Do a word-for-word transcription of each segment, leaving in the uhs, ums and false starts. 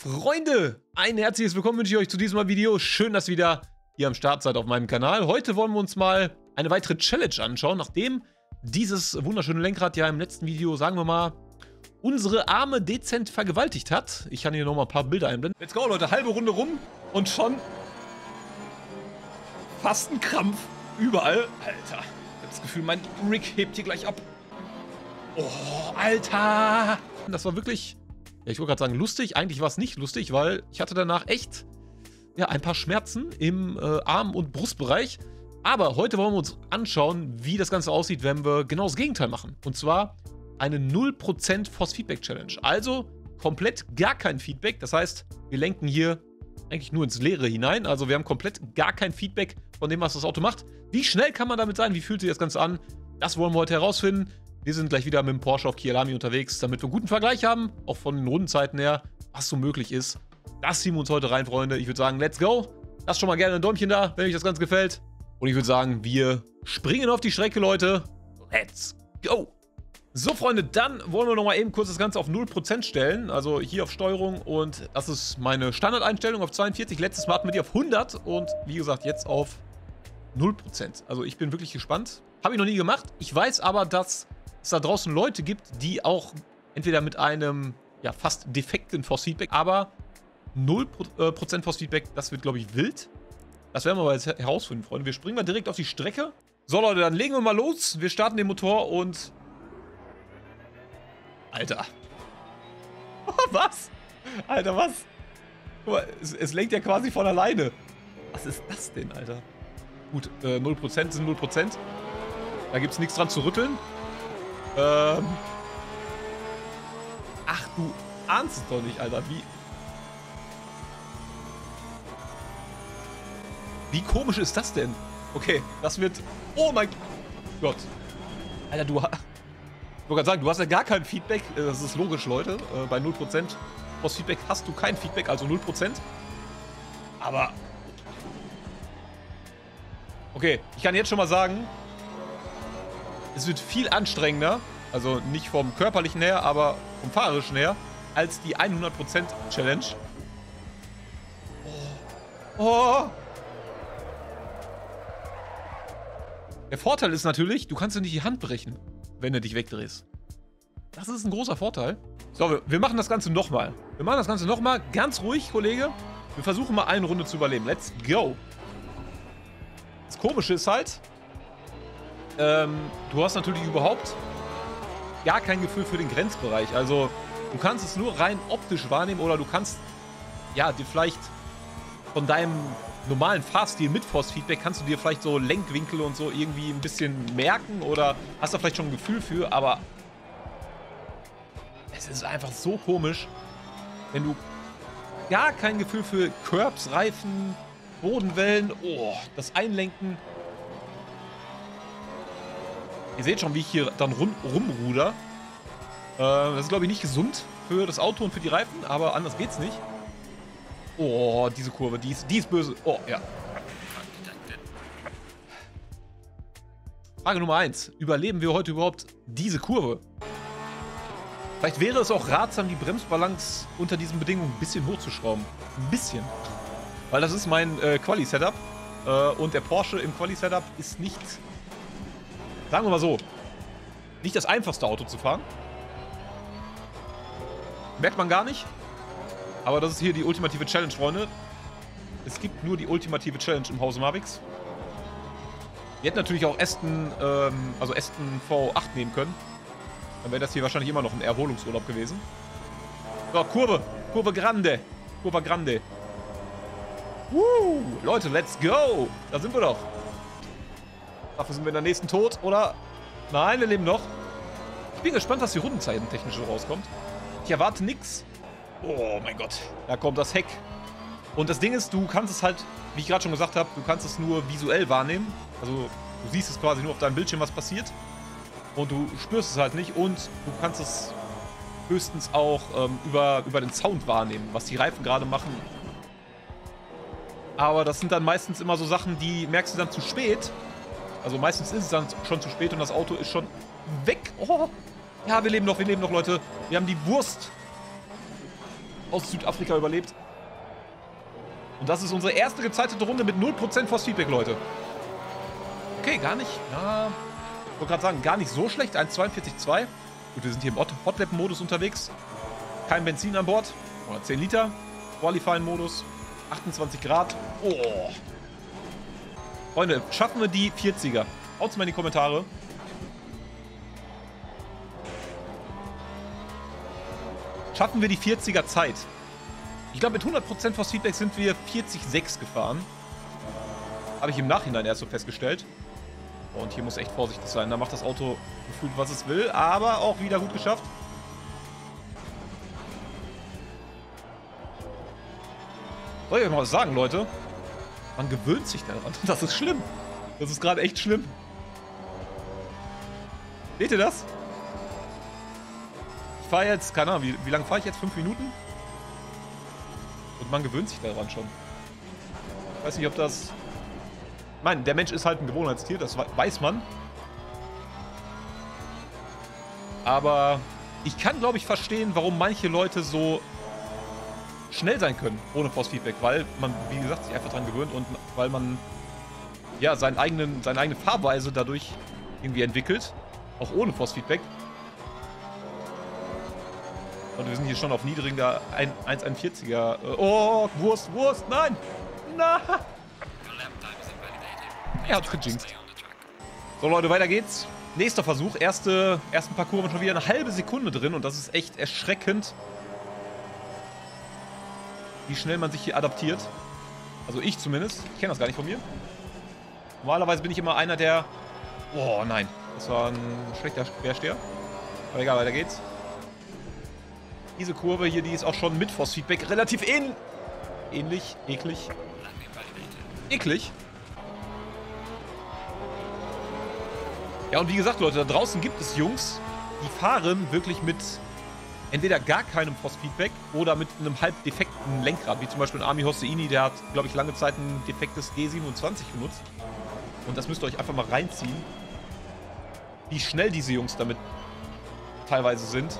Freunde, ein herzliches Willkommen wünsche ich euch zu diesem Video. Schön, dass ihr wieder hier am Start seid auf meinem Kanal. Heute wollen wir uns mal eine weitere Challenge anschauen, nachdem dieses wunderschöne Lenkrad ja im letzten Video, sagen wir mal, unsere Arme dezent vergewaltigt hat. Ich kann hier nochmal ein paar Bilder einblenden. Let's go, Leute, halbe Runde rum und schon fast ein Krampf überall. Alter, ich habe das Gefühl, mein Rig hebt hier gleich ab. Oh, Alter. Das war wirklich... Ja, ich wollte gerade sagen, lustig. Eigentlich war es nicht lustig, weil ich hatte danach echt ja, ein paar Schmerzen im äh, Arm- und Brustbereich. Aber heute wollen wir uns anschauen, wie das Ganze aussieht, wenn wir genau das Gegenteil machen. Und zwar eine null Prozent Force Feedback Challenge. Also komplett gar kein Feedback. Das heißt, wir lenken hier eigentlich nur ins Leere hinein. Also wir haben komplett gar kein Feedback von dem, was das Auto macht. Wie schnell kann man damit sein? Wie fühlt sich das Ganze an? Das wollen wir heute herausfinden. Wir sind gleich wieder mit dem Porsche auf Kyalami unterwegs, damit wir einen guten Vergleich haben, auch von den Rundenzeiten her, was so möglich ist. Das ziehen wir uns heute rein, Freunde. Ich würde sagen, let's go. Lasst schon mal gerne ein Däumchen da, wenn euch das Ganze gefällt. Und ich würde sagen, wir springen auf die Strecke, Leute. Let's go. So, Freunde, dann wollen wir noch mal eben kurz das Ganze auf null Prozent stellen. Also hier auf Steuerung und das ist meine Standardeinstellung auf zweiundvierzig. Letztes Mal hatten wir die auf hundert und wie gesagt, jetzt auf null Prozent. Also ich bin wirklich gespannt. Habe ich noch nie gemacht. Ich weiß aber, dass es da draußen Leute gibt, die auch entweder mit einem ja, fast defekten Force Feedback, aber null Prozent Force Feedback, das wird, glaube ich, wild. Das werden wir aber jetzt herausfinden, Freunde. Wir springen mal direkt auf die Strecke. So, Leute, dann legen wir mal los. Wir starten den Motor und... Alter. Was? Alter, was? Guck mal, es, es lenkt ja quasi von alleine. Was ist das denn, Alter? Gut, äh, null Prozent sind null Prozent. Da gibt es nichts dran zu rütteln. Ähm. Ach, du ahnst es doch nicht, Alter. Wie... Wie komisch ist das denn? Okay, das wird... Oh mein Gott. Alter, du... Ich wollte gerade sagen, du hast ja gar kein Feedback. Das ist logisch, Leute. Bei null Prozent Force Feedback hast du kein Feedback, also null Prozent. Aber... Okay, ich kann jetzt schon mal sagen... Es wird viel anstrengender, also nicht vom körperlichen her, aber vom fahrerischen her, als die hundert Prozent Challenge. Oh. Oh. Der Vorteil ist natürlich, du kannst dir nicht die Hand brechen, wenn du dich wegdrehst. Das ist ein großer Vorteil. So, wir, wir machen das Ganze nochmal. Wir machen das Ganze nochmal, ganz ruhig, Kollege. Wir versuchen mal eine Runde zu überleben. Let's go. Das Komische ist halt... Ähm, du hast natürlich überhaupt gar kein Gefühl für den Grenzbereich. Also, du kannst es nur rein optisch wahrnehmen oder du kannst, ja, dir vielleicht von deinem normalen Fahrstil mit Force Feedback kannst du dir vielleicht so Lenkwinkel und so irgendwie ein bisschen merken oder hast da vielleicht schon ein Gefühl für, aber es ist einfach so komisch, wenn du gar kein Gefühl für Curbs, Reifen, Bodenwellen, oh, das Einlenken. Ihr seht schon, wie ich hier dann rum, rumruder. Äh, das ist, glaube ich, nicht gesund für das Auto und für die Reifen, aber anders geht's nicht. Oh, diese Kurve, die ist, die ist böse. Oh, ja. Frage Nummer eins. Überleben wir heute überhaupt diese Kurve? Vielleicht wäre es auch ratsam, die Bremsbalance unter diesen Bedingungen ein bisschen hochzuschrauben. Ein bisschen. Weil das ist mein äh, Quali-Setup. Äh, und der Porsche im Quali-Setup ist nicht... Sagen wir mal so, nicht das einfachste Auto zu fahren. Merkt man gar nicht. Aber das ist hier die ultimative Challenge, Freunde. Es gibt nur die ultimative Challenge im Hause Mavix. Wir hätten natürlich auch Aston, ähm, also Aston V acht nehmen können. Dann wäre das hier wahrscheinlich immer noch ein Erholungsurlaub gewesen. So, Kurve. Kurve Grande. Kurve Grande. Woo, Leute, let's go. Da sind wir doch. Dafür sind wir in der nächsten tot, oder? Nein, wir leben noch. Ich bin gespannt, was die Rundenzeiten technisch so rauskommt. Ich erwarte nichts. Oh mein Gott. Da kommt das Heck. Und das Ding ist, du kannst es halt, wie ich gerade schon gesagt habe, du kannst es nur visuell wahrnehmen. Also du siehst es quasi nur auf deinem Bildschirm, was passiert. Und du spürst es halt nicht. Und du kannst es höchstens auch ähm, über, über den Sound wahrnehmen, was die Reifen gerade machen. Aber das sind dann meistens immer so Sachen, die merkst du dann zu spät. Also meistens ist es dann schon zu spät und das Auto ist schon weg. Oh. Ja, wir leben noch, wir leben noch, Leute. Wir haben die Wurst. aus Südafrika überlebt. Und das ist unsere erste gezeitete Runde mit null Prozent Force Feedback, Leute. Okay, gar nicht. Ja, ich wollte gerade sagen, gar nicht so schlecht. eins Komma zweiundvierzig Komma zwei. Gut, wir sind hier im Hotlap-Modus unterwegs. Kein Benzin an Bord. Oder zehn Liter. Qualifying-Modus. achtundzwanzig Grad. Oh. Freunde, schaffen wir die vierziger? Haut's mal in die Kommentare. Schaffen wir die vierziger Zeit? Ich glaube, mit hundert Prozent Force Feedback sind wir vierzig Komma sechs gefahren. Habe ich im Nachhinein erst so festgestellt. Und hier muss echt vorsichtig sein. Da macht das Auto gefühlt, was es will. Aber auch wieder gut geschafft. Soll ich euch mal was sagen, Leute? Man gewöhnt sich daran. Das ist schlimm. Das ist gerade echt schlimm. Seht ihr das? Ich fahre jetzt, keine Ahnung, wie, wie lange fahre ich jetzt? Fünf Minuten? Und man gewöhnt sich daran schon. Ich weiß nicht, ob das... Ich meine, der Mensch ist halt ein Gewohnheitstier, das weiß man. Aber ich kann, glaube ich, verstehen, warum manche Leute so schnell sein können, ohne Force Feedback. Weil man, wie gesagt, sich einfach dran gewöhnt und weil man ja seinen eigenen, seine eigene Fahrweise dadurch irgendwie entwickelt. Auch ohne Force Feedback. Und wir sind hier schon auf niedriger eins Komma einundvierziger. Oh, Wurst, Wurst, nein! Nein! Er hat's gejinxt. So, Leute, weiter geht's. Nächster Versuch. Erste, ersten Parcours haben wir schon wieder eine halbe Sekunde drin. Und das ist echt erschreckend, wie schnell man sich hier adaptiert. Also ich zumindest. Ich kenne das gar nicht von mir. Normalerweise bin ich immer einer, der... Oh, nein. Das war ein schlechter Quersteher. Aber egal, weiter geht's. Diese Kurve hier, die ist auch schon mit Force Feedback relativ ähn ähnlich. Eklig. Eklig. Ja, und wie gesagt, Leute, da draußen gibt es Jungs, die fahren wirklich mit entweder gar keinem Force Feedback oder mit einem halb defekten Lenkrad, wie zum Beispiel Ami Hosseini, der hat, glaube ich, lange Zeit ein defektes G siebenundzwanzig benutzt. Und das müsst ihr euch einfach mal reinziehen, wie schnell diese Jungs damit teilweise sind.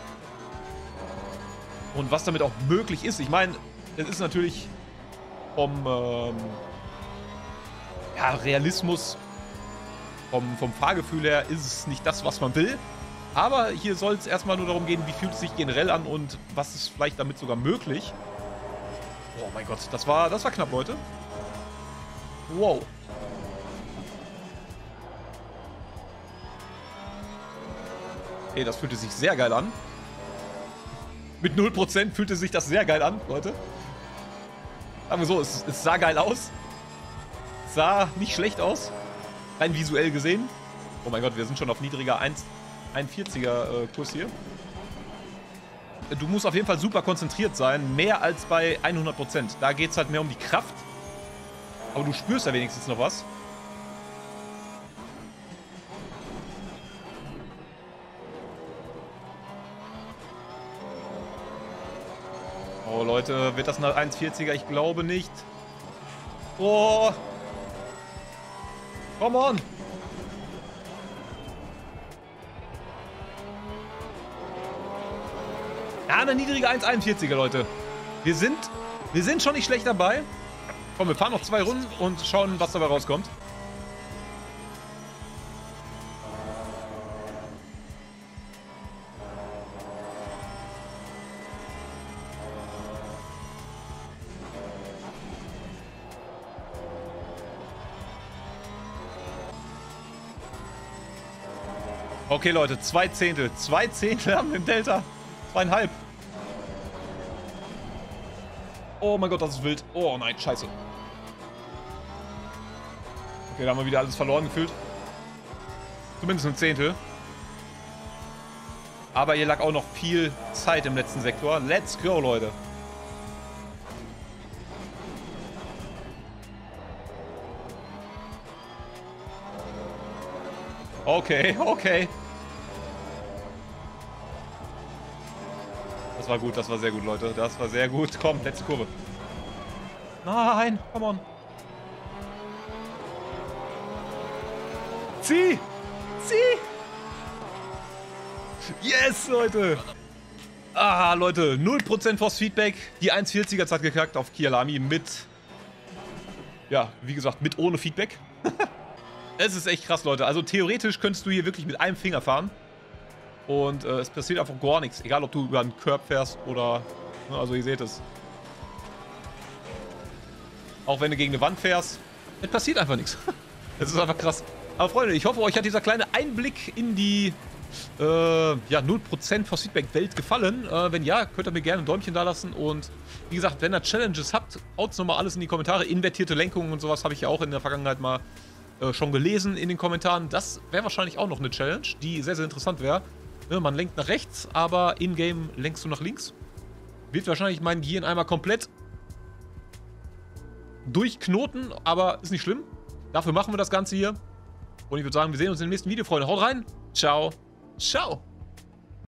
Und was damit auch möglich ist. Ich meine, es ist natürlich vom ähm, ja, Realismus, vom, vom Fahrgefühl her ist es nicht das, was man will. Aber hier soll es erstmal nur darum gehen, wie fühlt es sich generell an und was ist vielleicht damit sogar möglich. Oh mein Gott, das war, das war knapp, Leute. Wow. Okay, das fühlte sich sehr geil an. Mit null Prozent fühlte sich das sehr geil an, Leute. Sagen wir so, es, es sah geil aus. Es sah nicht schlecht aus. Rein visuell gesehen. Oh mein Gott, wir sind schon auf niedriger eins Komma einundvierziger äh, Kurs hier. Du musst auf jeden Fall super konzentriert sein. Mehr als bei hundert Prozent. Da geht es halt mehr um die Kraft. Aber du spürst ja wenigstens noch was. Oh, Leute, wird das eine eins Komma vierziger? Ich glaube nicht. Oh. Come on. Ja, eine niedrige eins Komma einundvierziger, Leute. Wir sind, wir sind schon nicht schlecht dabei. Komm, wir fahren noch zwei Runden und schauen, was dabei rauskommt. Okay, Leute, zwei Zehntel. Zwei Zehntel haben wir im Delta. Zweieinhalb. Oh mein Gott, das ist wild. Oh nein, scheiße. Okay, da haben wir wieder alles verloren gefühlt. Zumindest ein Zehntel. Aber hier lag auch noch viel Zeit im letzten Sektor. Let's go, Leute. Okay, okay. Das war gut, das war sehr gut, Leute. Das war sehr gut. Komm, letzte Kurve. Nein, come on. Zieh! Zieh! Yes, Leute! Ah, Leute, null Prozent Force Feedback. Die eins vierziger hat gekackt auf Kialami mit, ja, wie gesagt, mit ohne Feedback. Es ist echt krass, Leute. Also theoretisch könntest du hier wirklich mit einem Finger fahren. Und äh, es passiert einfach gar nichts. Egal, ob du über einen Curb fährst oder, ne, also ihr seht es. Auch wenn du gegen eine Wand fährst, es passiert einfach nichts. Es ist einfach krass. Aber Freunde, ich hoffe, euch hat dieser kleine Einblick in die äh, ja, null Prozent Force Feedback Welt gefallen. Äh, wenn ja, könnt ihr mir gerne ein Däumchen da lassen. Und wie gesagt, wenn ihr Challenges habt, haut nochmal alles in die Kommentare. Invertierte Lenkungen und sowas habe ich ja auch in der Vergangenheit mal äh, schon gelesen in den Kommentaren. Das wäre wahrscheinlich auch noch eine Challenge, die sehr, sehr interessant wäre. Ne, man lenkt nach rechts, aber in-game lenkst du nach links. Wird wahrscheinlich mein Gehirn einmal komplett durchknoten, aber ist nicht schlimm. Dafür machen wir das Ganze hier. Und ich würde sagen, wir sehen uns im nächsten Video, Freunde. Haut rein. Ciao. Ciao.